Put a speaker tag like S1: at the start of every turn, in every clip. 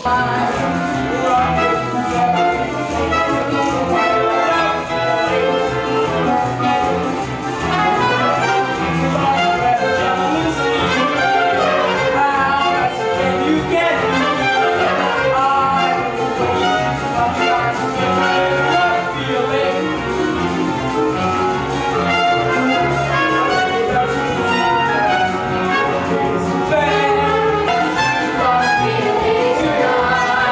S1: Tonight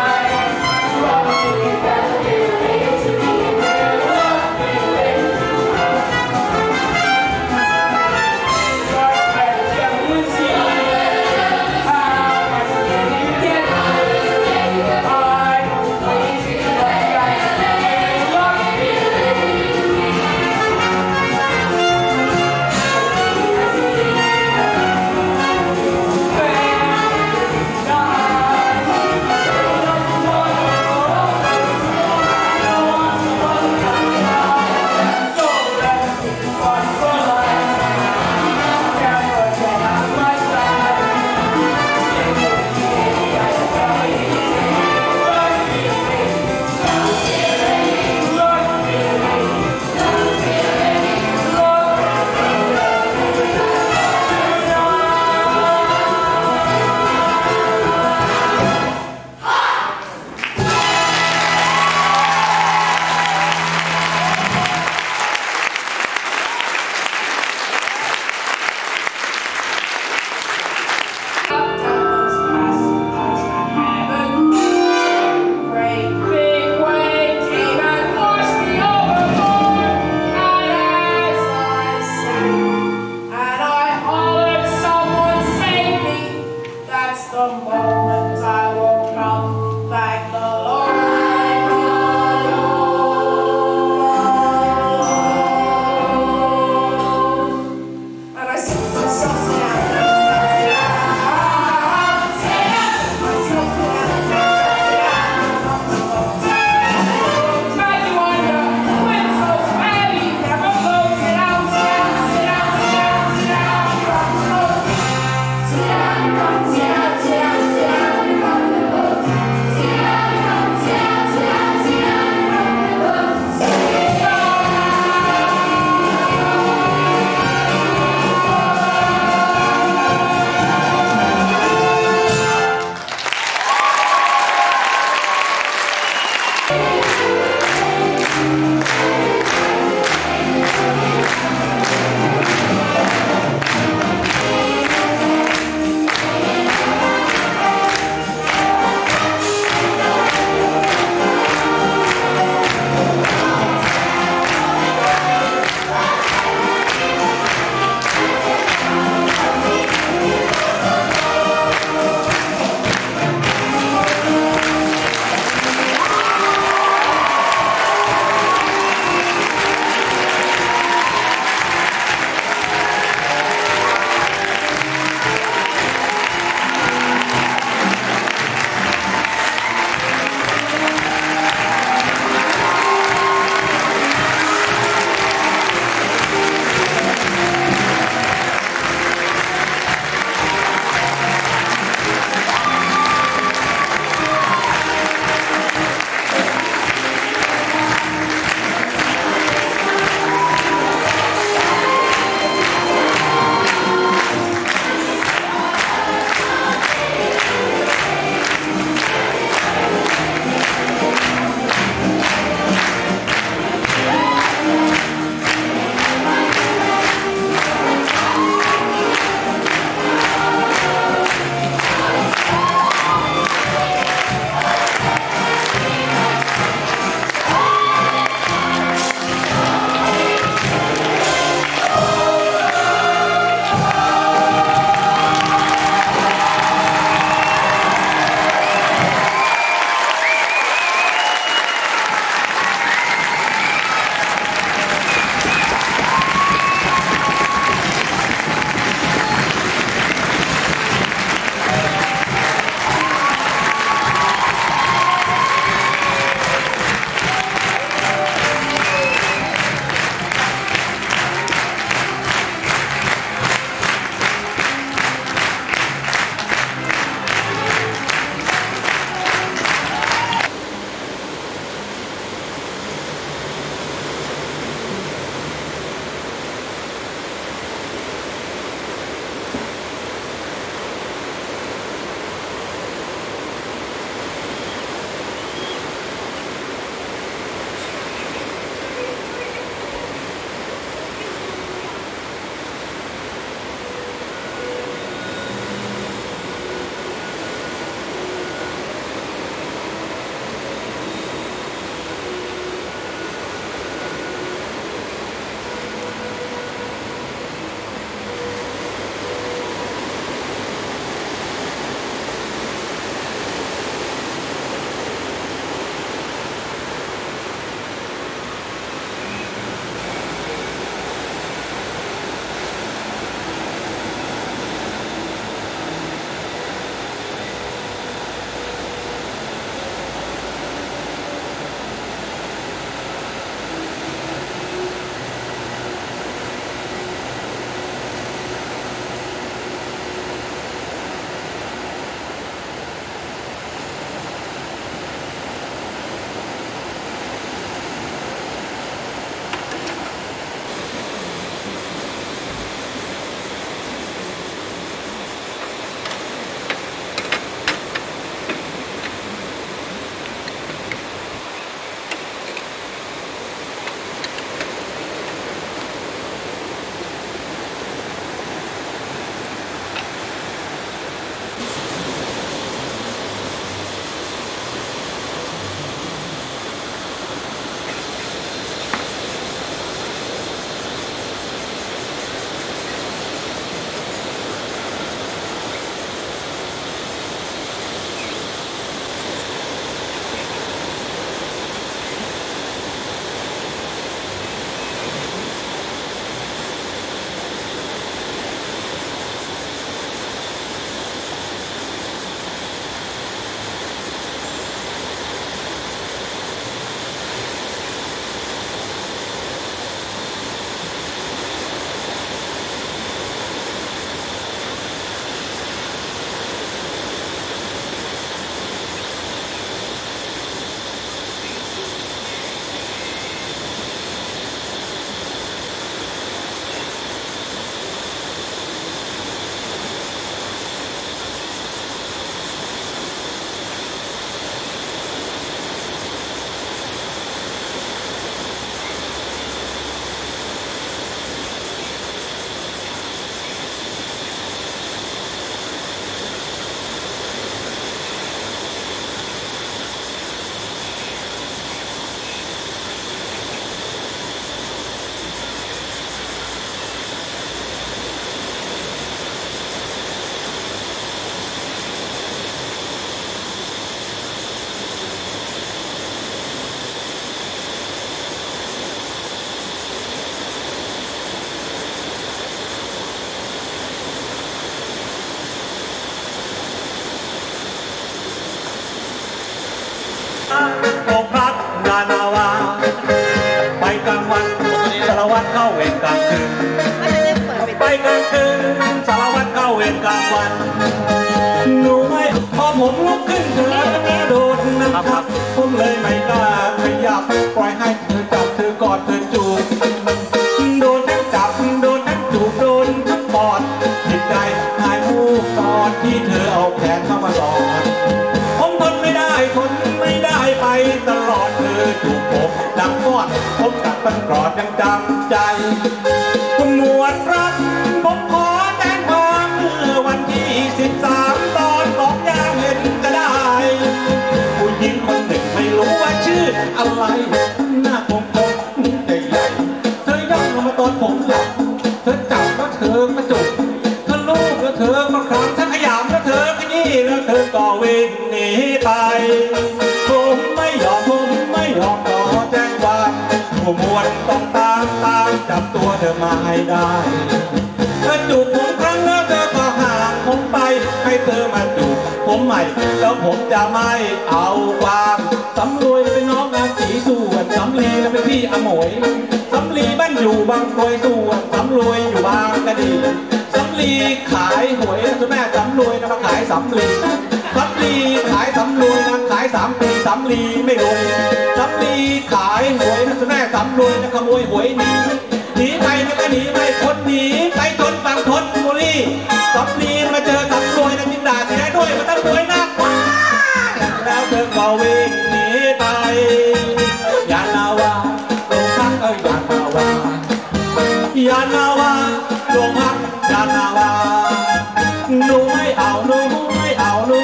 S1: านาวาไปกลางวันสารวัตรเข้าเวรกลางคืนไปกลางคืนสารวัตรเข้าเวรกลางวันหนูไม่พอผมลุกขึ้นเธอกระโดดนะครับผมเลยไม่กล้าขยับปล่อยให้เธอจับเธอกอดเธอจูบโดนทั้งจับโดนทั้งจูบโดนทั้งกอดจิตใจหายมูกตอนที่เธอเอาแขนเข้ามากอดผมทนไม่ได้ไปตลอดเธอจูบผมดังก้อนผมกัดตันกอดยังจำใจคุณหมวดครับผมขอแจ้งความเมื่อวันที่13ตอนบอกยามเห็นจะได้ผู้หญิงคนหนึ่งไม่รู้ว่าชื่ออะไรหน้าผมใหญ่ๆเธอย่องลงมาตอนผมหลับเธอจับแล้วเธอมาจุกเธอลูบแล้วเธอมาคลำเธอขยำแล้วเธอขยี้แล้วเธอก็วิ่งหนีไปผมไม่ยอมขอแจ้งความผู้หมวดต้องตามจับตัวเธอมาให้ได้เธอจูบผมครั้งแล้วเธอก็ห่างผมไปให้เธอมาจูบผมใหม่แล้วผมจะไม่เอาความสำรวยเป็นน้องนางสีส่วนสำลีแล้วเป็นพี่อมวยสำลีบ้านอยู่บางกรวยส่วนสำรวยอยู่บางกะดีสำลีขายหวยแล้วแม่สำรวยนะมาขายสำลีขายสำรวยนะขาย3 ปีสำลีไม่รวยสำลีขายหวยนะแม่สำรวยนะขโมยหวยหนีไปนะก็หนีไม่พ้นหนีไปทนฝั่งทนบุรีสำลีมาเจอสำรวยนะจินดาเสียด้วยมาตั้งรวยนักแล้วเธอก็วิ่งหนีไปยานาวาลงพักยานาวาลงพักยานาวาหนูไม่เอาผู้หญิง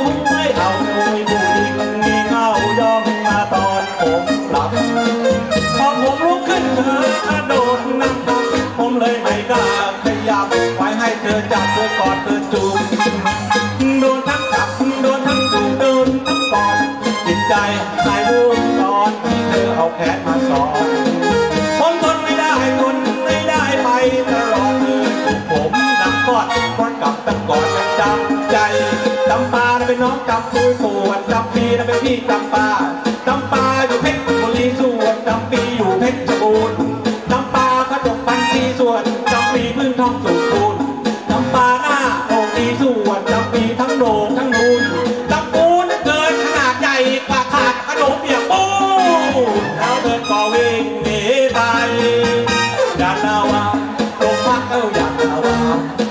S1: งี่เง่าย่องมาตอนผมหลับพอผมลุกขึ้นเธอกระโดดนั่งทับผมเลยไม่กล้าขยับไว้ให้เธอจับเธอกอดเธอจูบโดนทั้งจับโดนทั้งจูบโดนทั้งกอดจิตใจหายวูบตอนที่เธอเอาแขนมาสอดผมทนไม่ได้ไปตลอดเลยผมดังกอดกับตั้งกอดยังจำใจจำปาเป็นน้องจำตัวส่วนจำปีเป็นพี่จำปาอยู่เพชรบุรีส่วนจำปีอยู่เพชรบูรณ์จำปาขจกปันทีส่วนจำปีพื้นท้องสูงปูนจำปาหน้าโด่งดีส่วนจำปีทั้งโด่งทั้งนูนจำปูนเกินขนาดใหญ่กว่าขาดขนมเปียกปูแล้วเดินก็วิ่งหนีไปยานาวาลงพักยานาวา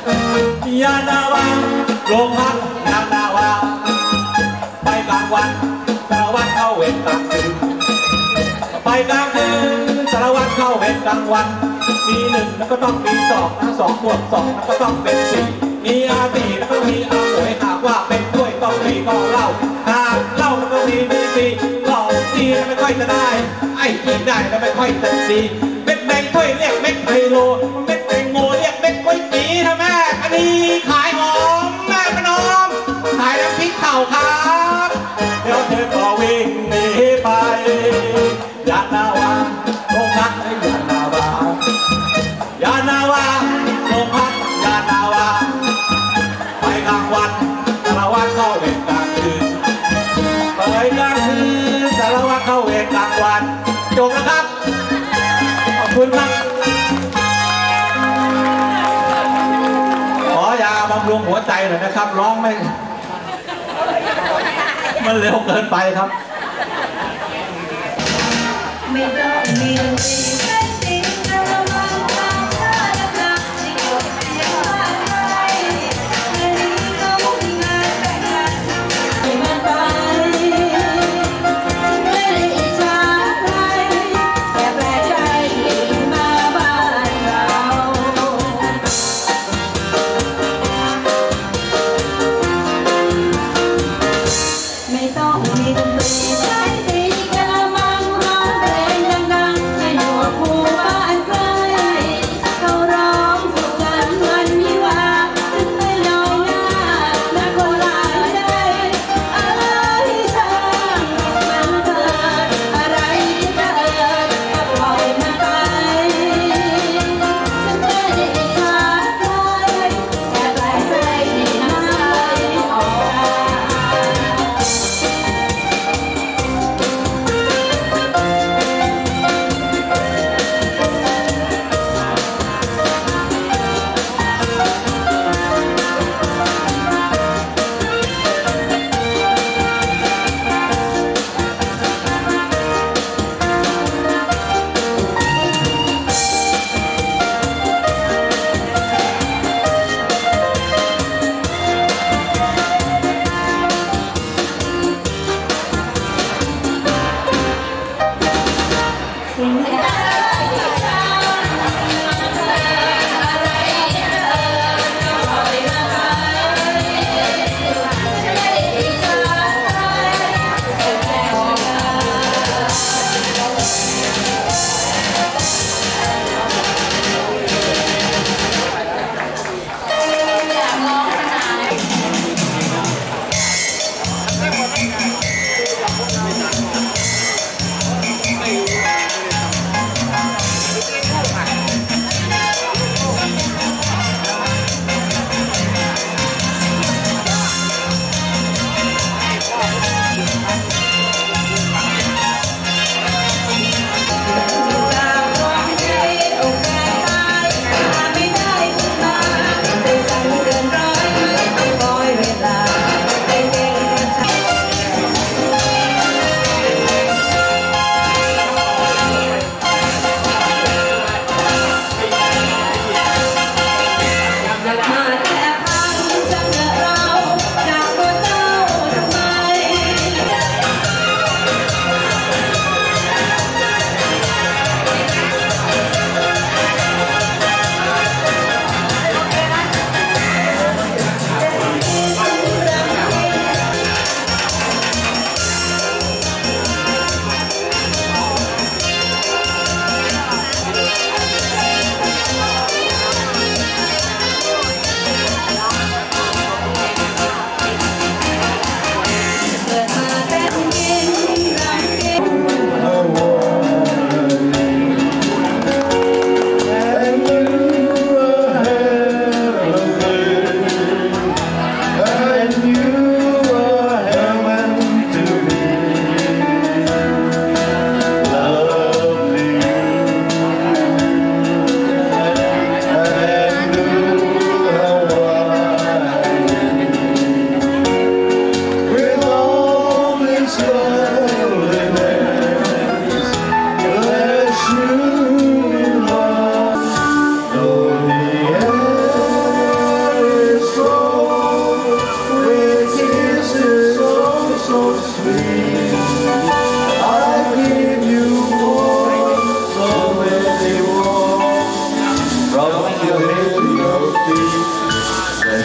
S1: ลงพักยานาวาไปกลางวันสารวัตรเข้าเวรกลางคืนไปกลางคืนสารวัตรเข้าเวรกลางวันมี1แล้วก็ต้องมี2นะ2 บวก 2แล้วก็ต้องเป็น4มีอาตีแล้วก็มีอาหวยหากว่าเป็นด้วยต้องมีก็เล่าหากเล่าแล้วก็มีปีก็ดีแล้วไม่ค่อยจะได้ไอ้ที่ได้แล้วไม่ค่อยจะดีเม็ดแดงถ้วยเรียกเม็ดไฮโลเม็ดแตงโมเรียกเม็ดกล้วยจีถ้าแม่อันนี้ขายหอมแม่ประนอมขายน้ำพริกเผาครับเดี๋ยวเธอก็วิ่งหนีไปยานาวาลงพักยานาวาลงพักยานาวาไปกลางวันสารวัตรเข้าเวรกลางคืนไปกลางคืนสารวัตรเข้าเวรกลางวันจบแล้วครับขอบคุณครับขอยาบำรุงหัวใจหน่อยนะครับร้องไม่มันเร็วเกินไปครับไม่ต้องมี
S2: ใช้ตีกระมังร้องเพลงดังๆให้หนวก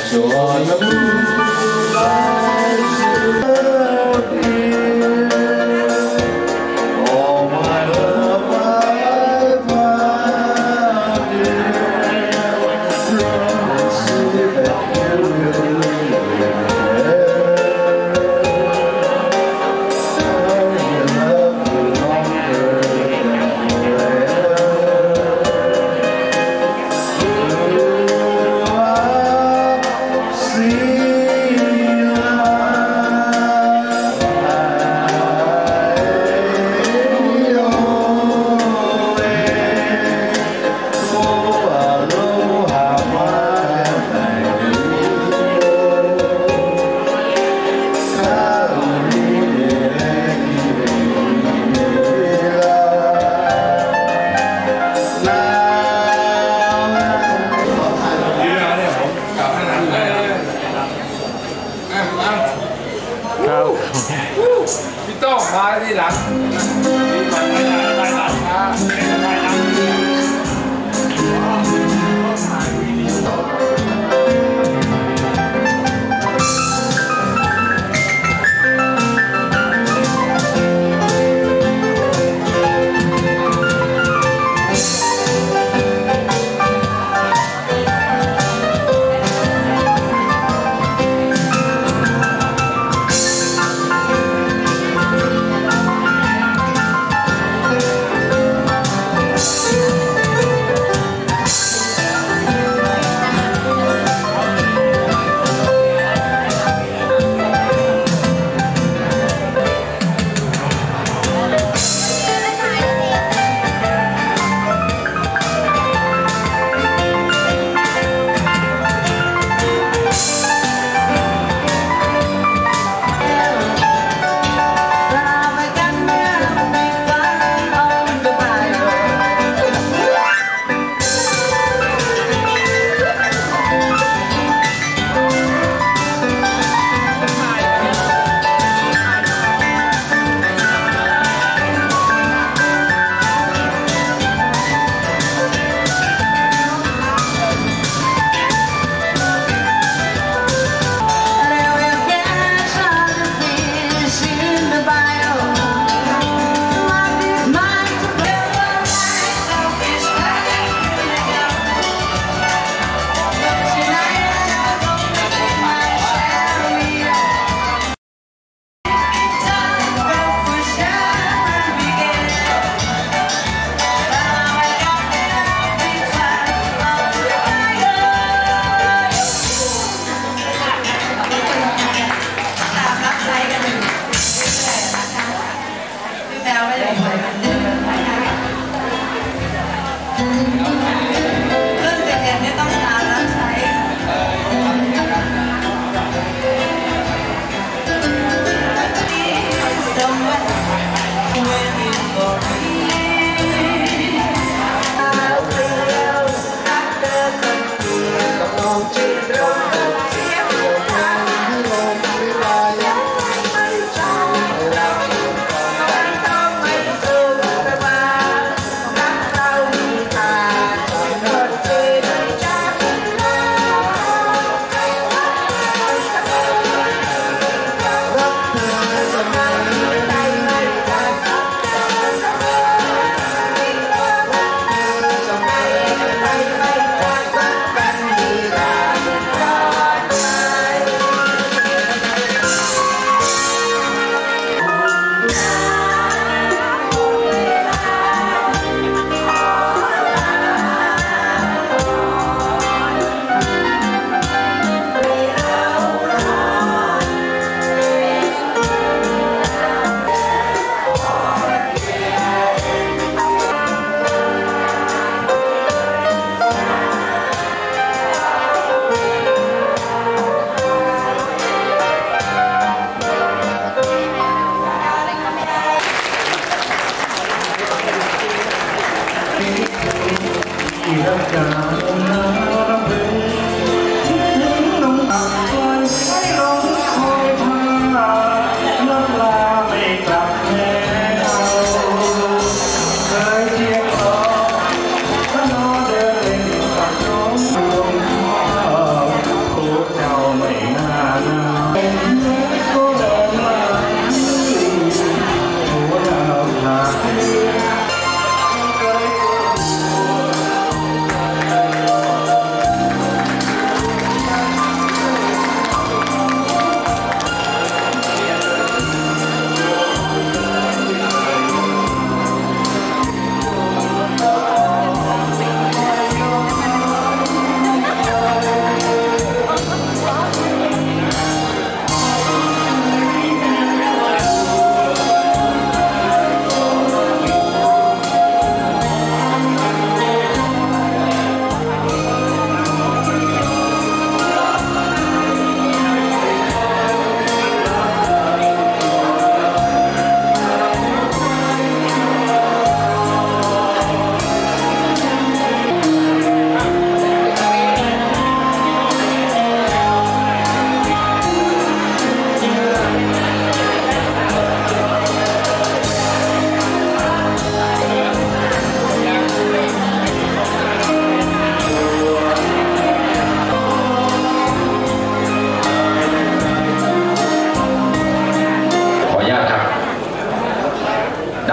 S2: So on the moonlight, all my love I found it. Promise that you willพี่โต้งมาที่หลัง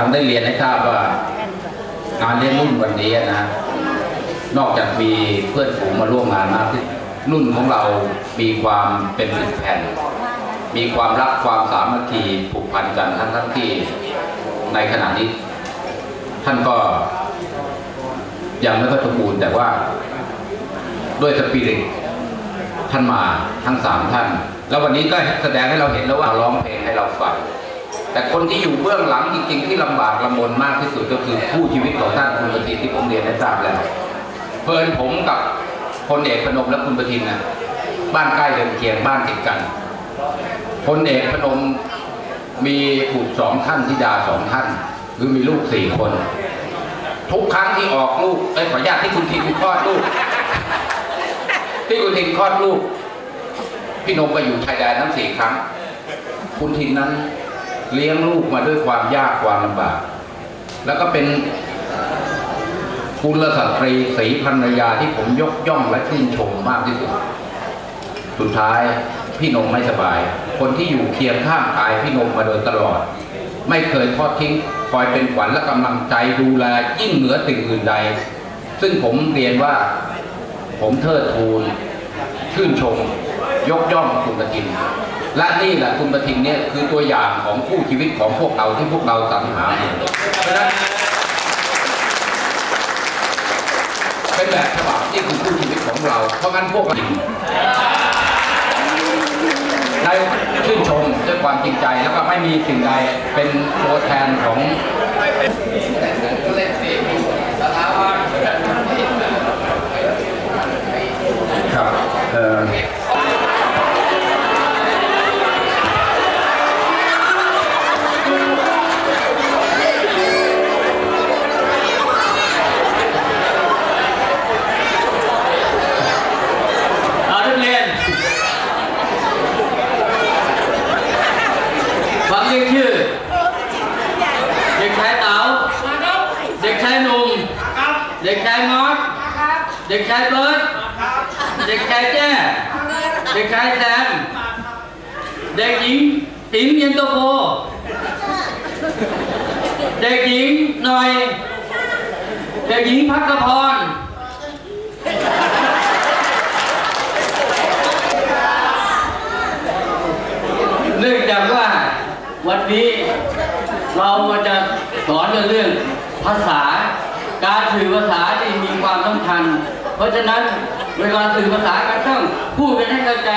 S3: งได้เรียนให้ทราบว่างานเลี้ยงรุ่นวันนี้นะนอกจากมีเพื่อนฝูงมาร่วมงานมากที่รุ่นของเรามีความเป็นหนึ่งแผ่นมีความรักความสามัคคีผูกพันกันทั้งที่ในขณะนี้ท่านก็ยังไม่ค่อยสมบูรณ์แต่ว่าด้วยสปิริตท่านมาทั้ง3ท่านแล้ววันนี้ก็แสดงให้เราเห็นแล้วว่าร้องเพลงให้เราฟังแต่คนที่อยู่เบื้องหลังจริงๆที่ลำบากลำบนมากที่สุดก็คือคู่ชีวิตของท่านคุณประทินที่ผมเรียนให้ทราบแล้วเพิ่นผมกับพลเอกพนมและคุณประทินนะบ้านใกล้เรือนเคียงบ้านติดกันพลเอกพนมมีบุตร2ท่านธิดา2ท่านหรือมีลูก4คนทุกครั้งที่ออกลูกขออนุญาตที่คุณทินคลอดลูกที่คุณทินคลอดลูกพี่นมก็อยู่ชายแดนทั้ง4 ครั้งคุณทินนั้นเลี้ยงลูกมาด้วยความยากความลำบากแล้วก็เป็นกุลสตรีศรีภรรยาที่ผมยกย่องและชื่นชมมากที่สุดสุดท้ายพี่นมไม่สบายคนที่อยู่เคียงข้างกายพี่นมมาโดยตลอดไม่เคยทอดทิ้งคอยเป็นขวัญและกำลังใจดูแลยิ่งเหนือสิ่งอื่นใดซึ่งผมเรียนว่าผมเทิดทูนชื่นชมยกย่องคุณประทินและนี่แหละคุณประทินเนี่ยคือตัวอย่างของคู่ชีวิตของพวกเราที่พวกเราสรรหาเพราะฉะนั้นเป็นแบบฉบับที่คือคู่ชีวิตของเราเพราะงั้นพวกเราได้ชื่นชมด้วยความจริงใจแล้วก็ไม่มีสิ่งใดเป็นตัวแทนของครับ
S4: ฟังเรียกชื่อเด็กชายเต๋าเด็กชายหนุ่มเด็กชายมอสเด็กชายเบิร์ดเด็กชายแจ้เด็กชายแซมเด็กหญิงติ๋มเย็นโตโฟเด็กหญิงหน่อยเด็กหญิงพักกพรเนื่องจากว่าวันนี้เราจะสอนเรื่องภาษาการสื่อภาษาที่มีความสำคัญเพราะฉะนั้นเวลาสื่อภาษาก็ต้องพูดกันให้เข้าใจ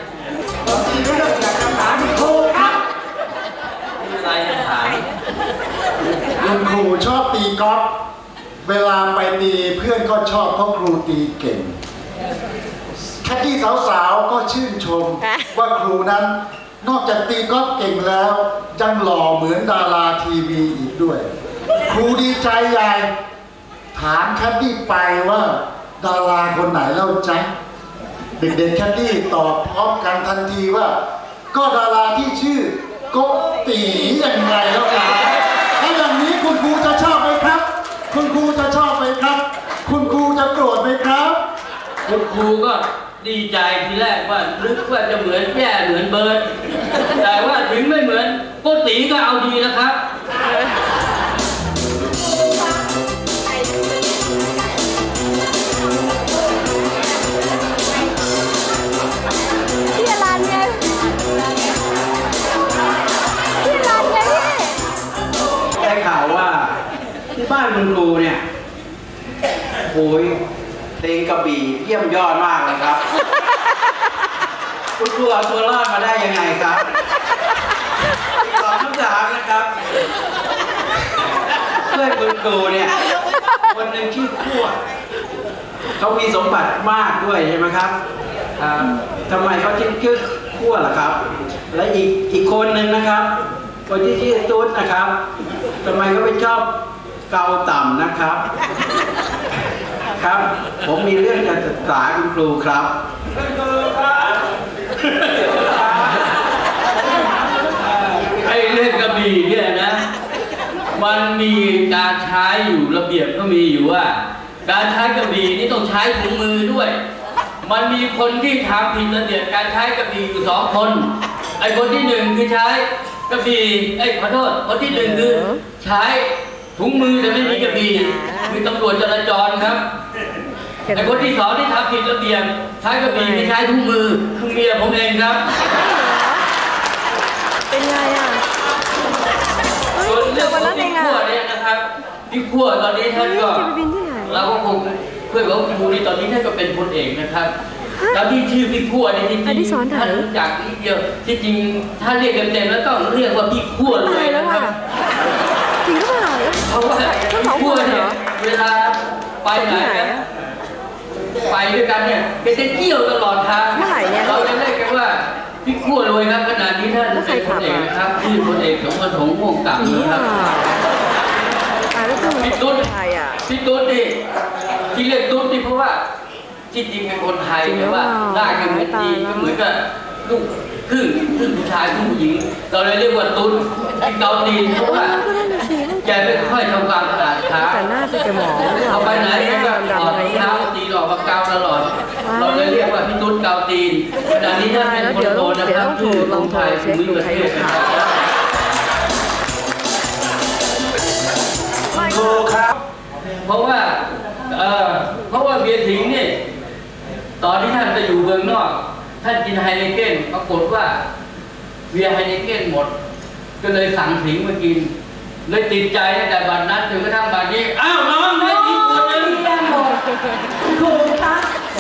S4: ครูครับมีอะไรจะถาม
S5: คุณครูชอบตีกอล์ฟเวลาไปตีเพื่อนก็ชอบเพราะครูตีเก่งแค่ที่สาวๆก็ชื่นชมว่าครูนั้นนอกจากตีกอล์ฟเก่งแล้วยังหล่อเหมือนดาราทีวีอีกด้วยครูดีใจใหญ่ถามแคดดี้ไปว่าดาราคนไหนเล่าจ๊ะเด็กๆแคดดี้ตอบพร้อมกันทันทีว่าก็ดาราที่ชื่อโกตียังไงแล้วครับถ้าอย่างนี้คุณครูจะชอบไหมครับคุณครูจะชอบไหมครับคุณครูจะโกรธไหมครับ
S4: คุณครูก็ดีใจทีแรกว่านึกว่าจะเหมือนแย่เหมือนเบิร์ดแต่ว่าถึงไม่เหมือนโกตีก็เอาดีนะครับ
S6: พี่รันไงพี่รันไง
S7: ได้ข่าวว่าที่บ้านคุณครูเนี่ยโอ้ยเพลงกระบี่เยี่ยมยอดมากเลยครับคุณครูเอาตัวรอดมาได้ยังไงครับสองคำถามนะครับเพื่อนคุณครูเนี่ยคนหนึ่งชื่อขั้วเขามีสมบัติมากด้วยใช่ไหมครับทำไมเขาจึงชื่อขั้วล่ะครับและอีกคนหนึ่งนะครับคนที่ชื่อตุ๊ดนะครับทำไมเขาไปชอบเกาต่ำนะครับครับผมมีเรื่องจะศึกษาคุณครูครับ
S4: ไอ้เรื่องกระบี่เนี่ยนะมันมีการใช้อยู่ระเบียบก็มีอยู่ว่าการใช้กระบี่นี่ต้องใช้ถุงมือด้วยมันมีคนที่ทำผิดระเบียบการใช้กระบี่อยู่2 คนไอ้คนที่1คือใช้กระบี่ขอโทษคนที่หนึ่งคือใช้ถุงมือแต่ไม่มีกระบี่คือตำรวจจราจรครับไอ้คนที่สองที่ทำผิดระเบียบใช้กระบี่ไม่ใช้ถุงมือคือเมียผมเองครับ
S6: เป็นไงอ่ะ
S4: ส่วนเรื่องของพี่ขั้วเนี่ยนะครับพี่ขั้วตอนนี้ท่านก็เราก็คงเพื่อนของครูนี่ตอนนี้ท่านก็เป็นพลเอกนะครับแล้วที่ชื่อพี่ขั้วเนี่ยจริงๆท่านรู้จักนิดเดียวที่จริงถ้าเรียกเต็มๆแล้วต้องเรียกว่าพี่ขั้วเลยนะครับ
S6: จริงหรือเปล่า
S4: เพราะว่าพี่ขั้วเนี่ยเวลาไปไหนไปด้วยกันเนี่ยแกจะเกี่ยวตลอดทางเราจะเรียกกันว่าพี่ขั้วรวยครับขนาดนี้ท่านเป็นพลเอกนะครับที่พลเอกสมบัติของม่วงต่ำนะครับพี่ตุ๊ดนี่ที่เรียกตุ๊ดนี่เพราะว่าที่จริงเป็นคนไทยแต่ว่าหน้ากันเป็นดีก็เหมือนกับลูกครึ่งผู้ชายครึ่งผู้หญิงเราเลยเรียกว่าตุ๊ดที่เกาหลีเพราะว่าแกไม่ค่อยทำความสะอาดขาเอาไปไหนก็ถอดรองเท้าตีหลอกปากกาวตลอดเราเลยเรียกว่าพี่ตุ๊ดเกาตีนขณะนี้ท่านเป็นคนโตนะครับชื่อลงไทยภูมิประเทศนะครับเพราะว่าเบียร์ถิงเนี่ยตอนที่ท่านไปอยู่เมืองนอกท่านกินไฮเนเก้นปรากฏว่าเบียร์ไฮเนเก้นหมดก็เลยสั่งถิงมากินเลยติดใจตั้งแต่บัดนั้นจนกระทั่งบัดนี้อ้าวน้องได้กินคนหนึ่งถูกค่ะ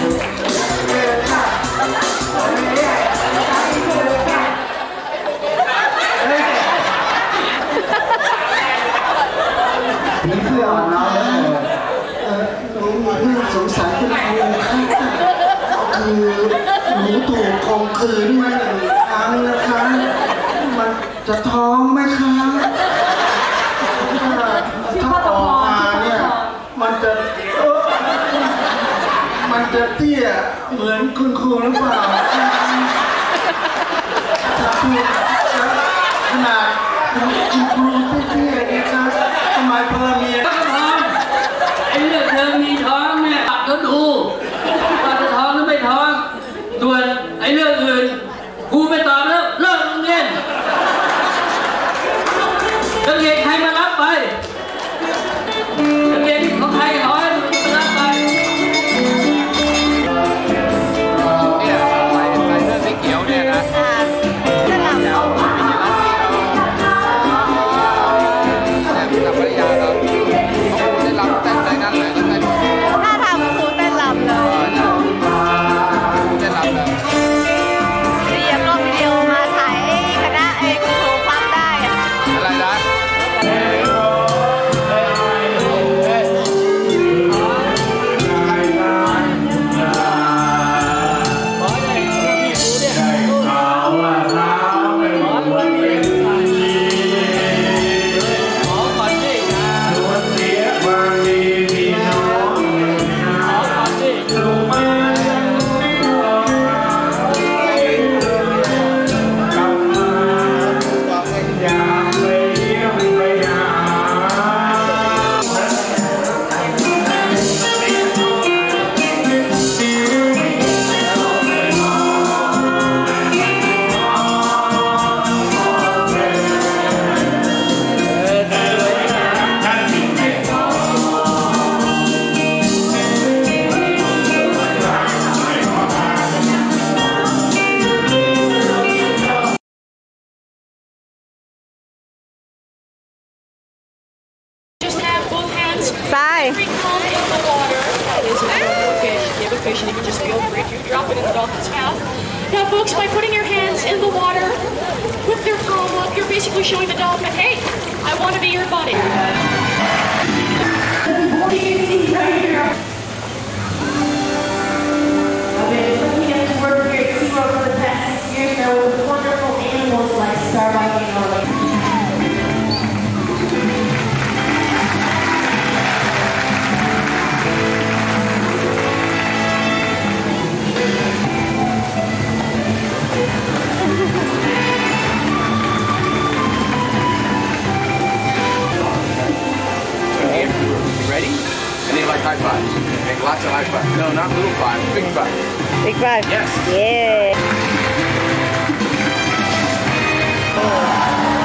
S5: นี่เพื่อน้องหนูสงสัยคุณครูคือหนูถูกข่มขืนมา1 ครั้งนะคะมันจะท้องไหมคะถ้าออกมาเนี่ยมันจะเตี้ยเหมือนคุณครูหรือเปล่าขนาดคุณครูเตี้ยๆนะครับทำไมเพลินเมีย
S4: ไอ้เรื่องเธอมีท้องเนี่ยตัดก็ดูว่าจะท้องหรือไม่ท้องส่วนไอ้เรื่องอื่นครูไม่ตอบแล้วเลิกโรงเรียนนักเรียนใครมารับไปนักเรียนของใครขอให้มารับไป
S2: เนี่ยใส่เสื้อสีเขียวเนี่ยนะภรรยาเราเขาได้รับเต้นอะไรนั่นเลย
S6: ถ้าทำครูเต้นรำเลย
S2: เต้นรำเลย
S6: เรียบลงวิดีโอมาถ่ายคณะครูฟังได้
S2: อะไรนะ
S8: And you can just feel free to drop it in the dolphin's mouth. Now, folks, by putting your hands in the water with their palm up, you're basically showing the dolphin, hey, I want to be your buddy. What do you see right here? I've been looking at the work here at SeaWorld for the past 6 years now with wonderful animals like Starbuck and Orlando.
S2: High fives. Make lots of high fives. No, not little fives, big fives.
S6: Big five?
S2: Yes.
S6: Yeah.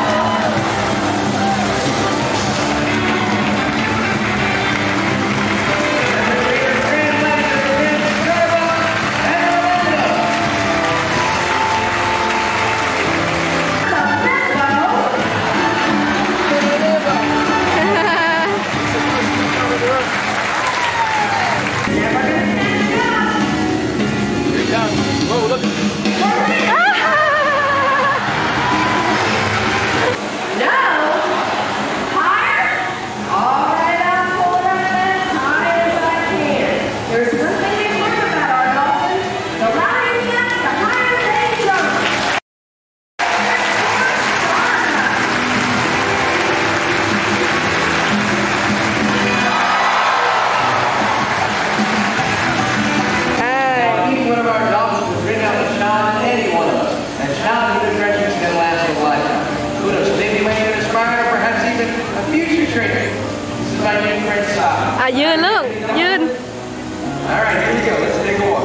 S6: ยืนลูกยืน
S2: All right, here we go. Let's take a walk.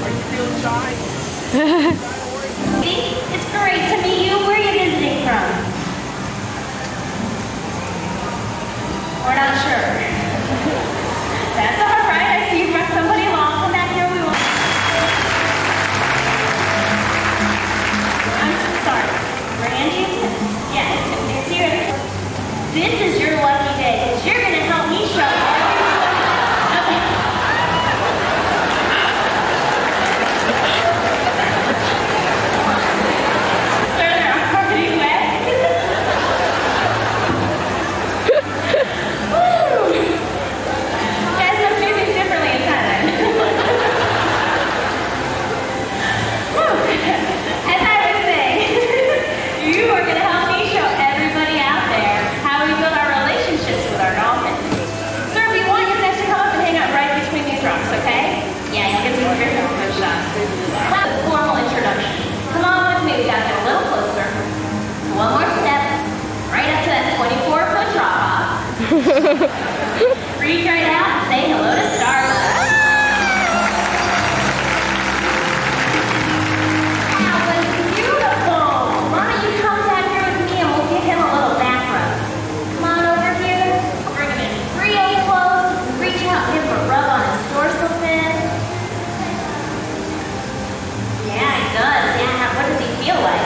S9: It's great to meet you. Where are you visiting from? We're not sure. That's all right. I see you brought somebody along. Come back here. We will. I'm sorry. Randy? Yeah, it's here. This is your lucky day because you're going to help me show everyone. Okay. Sir, they're already wet. Woo! Guys must do things differently in Thailand. Woo! As I was saying, you are going to help me show everybody out there how we build our relationships with our dolphins. Sir, if you want, you can actually come up and hang out right between these rocks, okay? Yeah, you can see what you're doing. Good shot. Have a formal introduction. Come on with me. We got to get a little closer. One more step. Right up to that 24-foot drop off. Reach right out and say hello to Starbucks. That was beautiful. Why don't you come down here with me and we'll give him a little back rub. Come on over here. Bring him in real close. Reach out and give him a rub on his dorsal fin. Yeah, he does. Yeah, what does he feel like?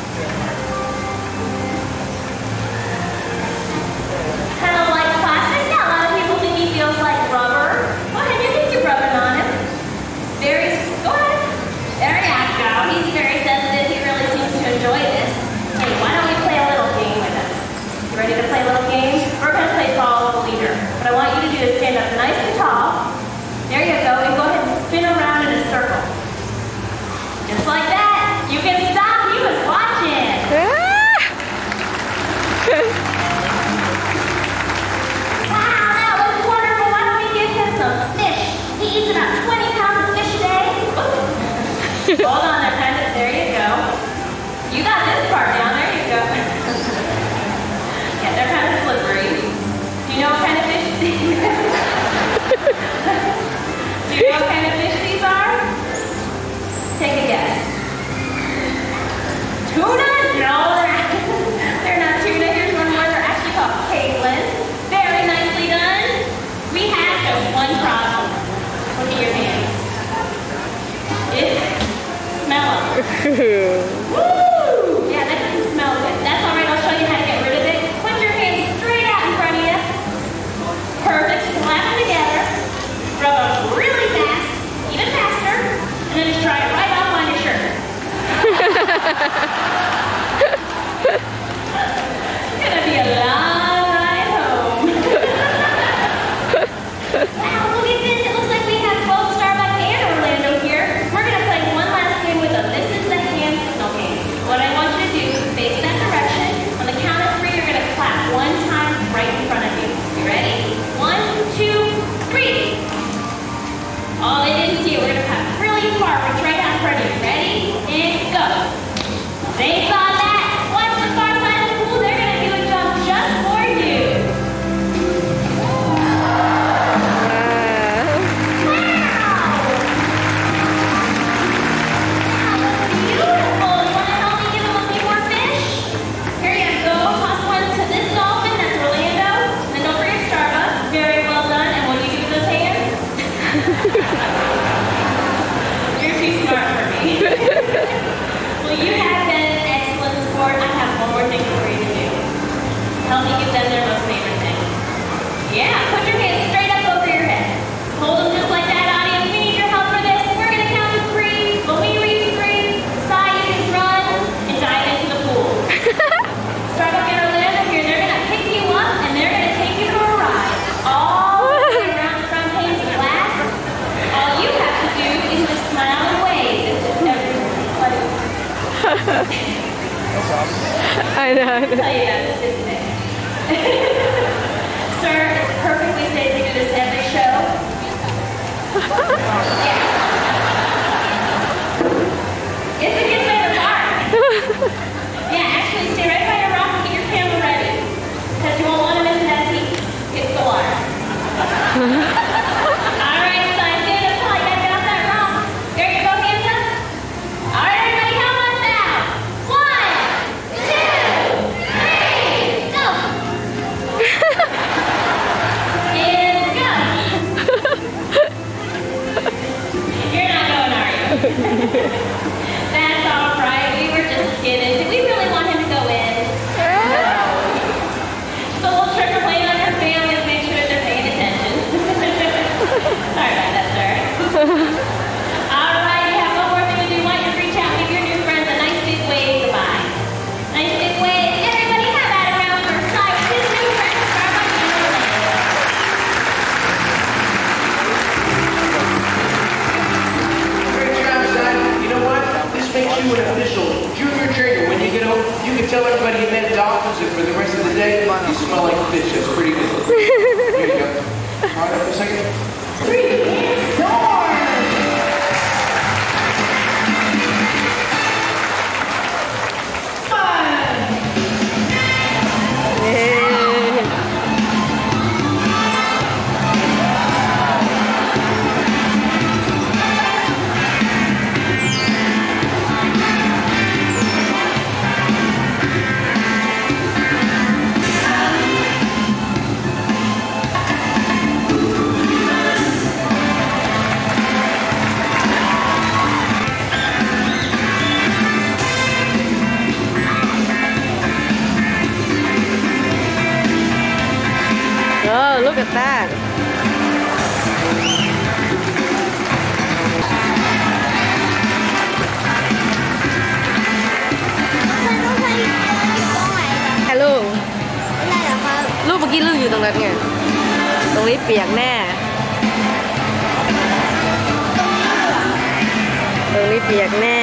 S9: Kind of like plastic? Yeah, a lot of people think he feels like rubber. Go ahead, you think you're rubbing on him. Go ahead. There you go. He's very sensitive. He really seems to enjoy this. Hey, why don't we play a little game with him? You ready to play a little game? We're going to play follow the leader. What I want you to do is stand up nice and tall. There you go. And go ahead and spin around in a circle. Just like that. You can stop. He was watching. Wow, that was wonderful. Why don't we give him some fish? He eats about 20 pounds of fish a day. Hold on there, kind of. There you go. You got this part down. There you go. Yeah, they're kind of slippery. Do you know what kind of fish these are? Do you know what kind of fish these are? Take a guess. Tuna? No, they're not tuna. Here's one more. They're actually called Caitlin. Very nicely done. We have just one problem. Look at your hands. Smell them. Woo! Yeah, that doesn't smell good. That's all right. I'll show you how to get rid of it. Put your hands straight out in front of you. Perfect. Slap them together. Rub them really fast, even faster, and then just dry it right off on your shirt. It's gonna be a long ride home. Wow, look at this. It looks like we have both Starbucks and Orlando here. We're gonna play one last game with them. This is the hand signal game. What I want you to do is face that direction. On the count of 3, you're gonna clap one time right in front of you. You ready? 1, 2, 3. Oh, they didn't see it. We're gonna clap really far. Reach right out in front of you. Ready? And go. They saw that. Watch the far side of the pool. They're gonna do a jump just for you. Beautiful. You want to help me give them a few more fish? Here you go. Toss one to this dolphin. That's Orlando. And then don't forget Starbucks. Very well done. And what do you do with those hands? You're too smart for me. Well, you have been an excellent sport. I have one more thing for you to do. Help me give them their most favorite thing. Yeah, put your hands straight up over your head. Hold them just like that, audience. We need your help for this. We're going to count to 3. When we reach 3, decide you can run and dive into the pool. Starbucks and Orlando here, they're going to pick you up and they're going to take you for a ride. All the way around the front panes of glass. All you have to do is just smile and wave. It's just everybody.
S6: I know.
S9: I'll tell you that this isn't it. Sir, it's perfectly safe to do this every show. Yeah. It's a kid's favorite part. Yeah, actually stay right by your rock and get your camera ready. Because you won't want to miss it as he hits the water.
S2: tell everybody you met dolphins, and for the rest of the day, you smell like fish. That's pretty good. Here you go. All right, up a second. 3, door!
S6: Oh, look at that.ลูกลูกเมื่อกี้ลูกอยู่ตรงนั้นไงตรงนี้เปียกแน่ตรงนี้เปียกแน่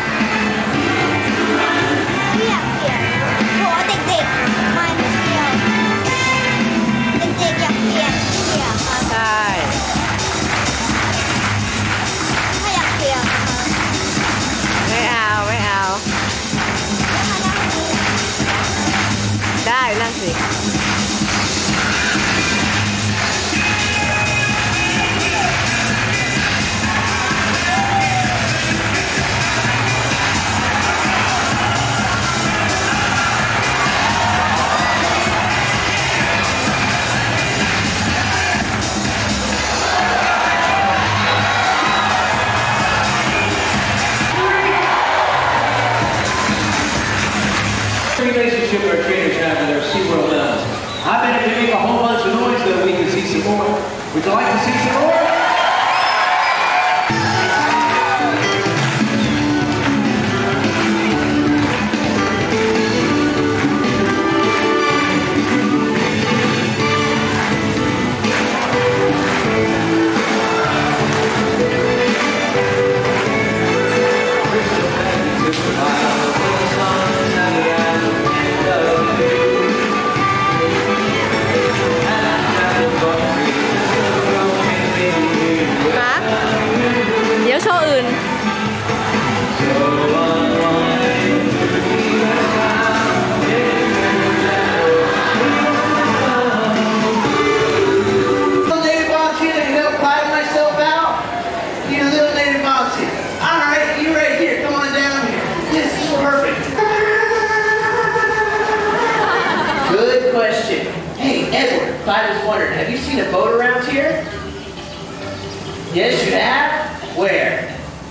S10: ไม่อยากเปียกโหเด็กๆมาเที่ยวเด็กๆอยากเปียกครับ
S6: ใช่
S10: ถ้าอยากเปียก
S6: ไม่เอาได้นั่งสิ
S7: Relationship our trainers have with our SeaWorld does. I bet if they make a whole bunch of noise that we can see some more. Would you like to see some more?
S11: I was wondering, have you seen a boat around here? Yes, you have? Where?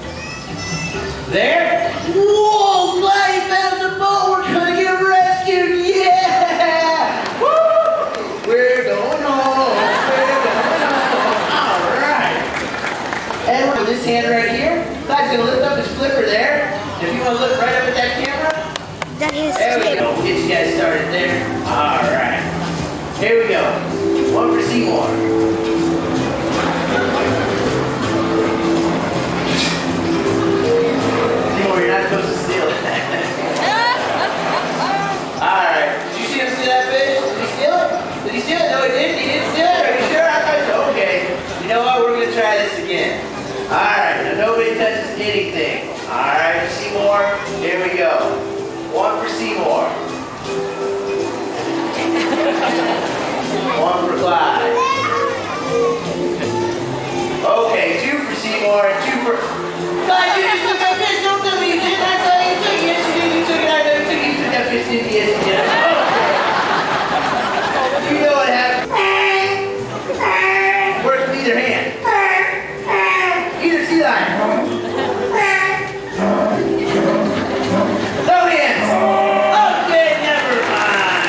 S11: There? Whoa, glad you found the boat. We're gonna get rescued. Yeah! Woo! We're going home. We're going home. All right. And with this hand right here, Guy's gonna lift up his flipper there. If you want to look right up at that camera.
S10: That is
S11: there we go. Get you guys started there. All right. Here we go. One for Seymour. Seymour, you're not supposed to steal it. Alright. Did you see him steal that fish? Did he steal it? Did he steal it? No, he didn't. He didn't steal it? Are you sure? I thought so. Okay. You know what? We're going to try this again. Alright. Now nobody touches anything. Alright, Seymour. Here we go. One for Seymour. One for Clyde. Okay, 2 for Seymour and 2 for... Clyde, you just took that fish. Don't tell me you didn't. I thought you took it. Yes, you did. You took it. I know you took it. You took that fish, didn't you? Yes, you did. You know what happened. Work with either hand. Either sea lion. No hands. Okay, never mind.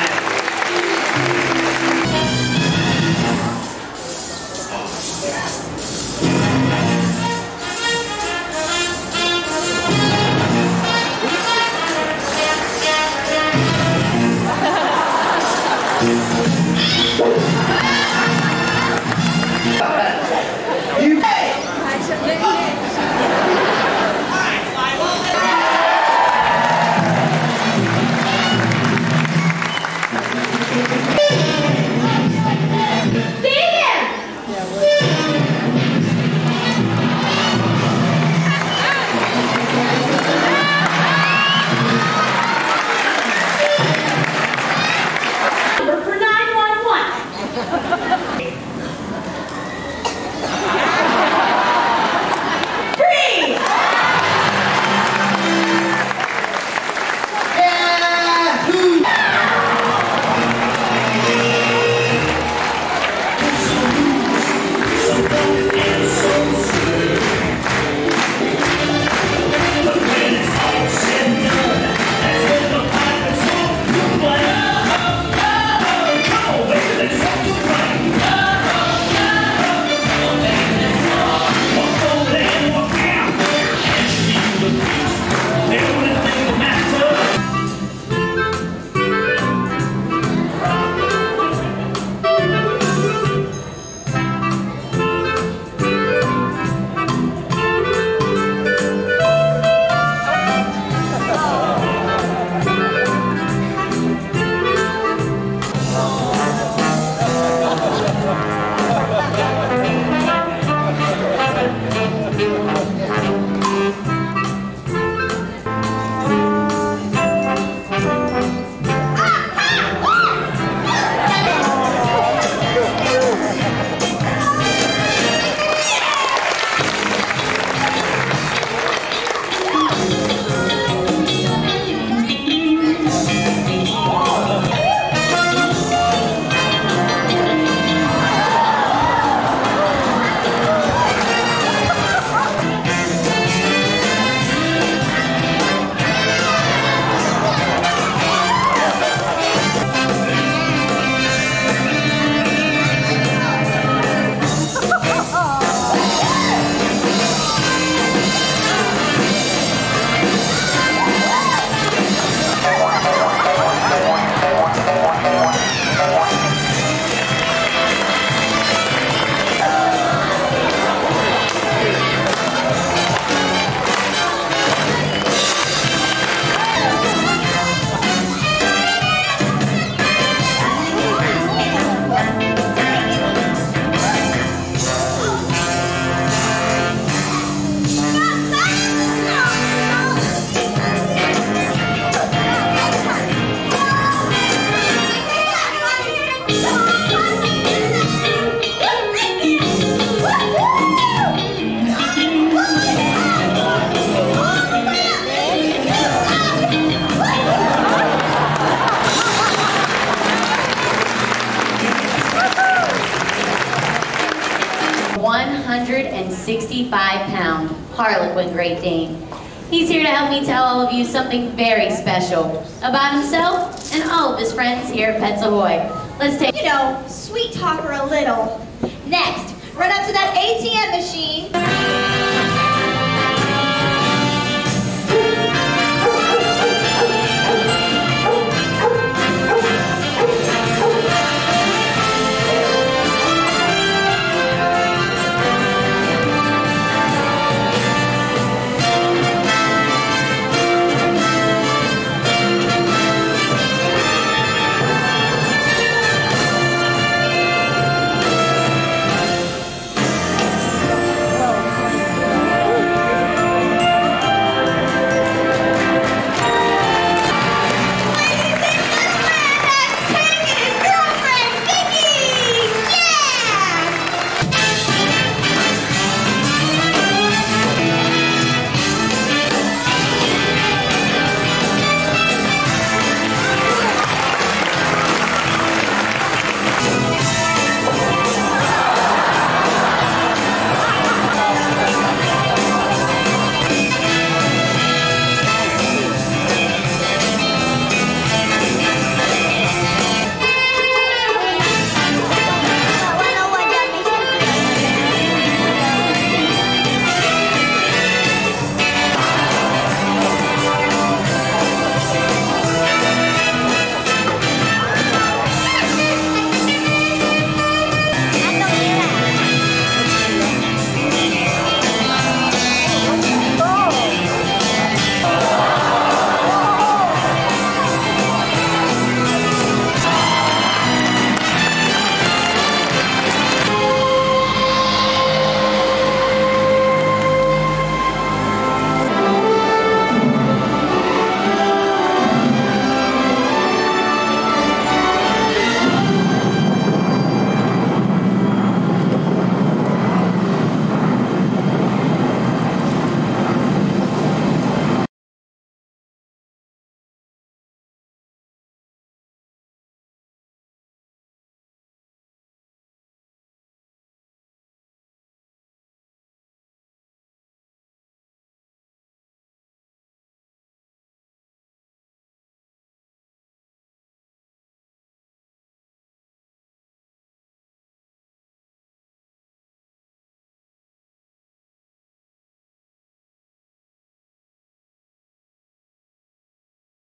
S9: 65-pound Harlequin Great Dane. He's here to help me tell all of you something very special about himself and all of his friends here at Pets Ahoy. Let's take,
S10: You know, sweet talk her a little. Next, run up to that ATM machine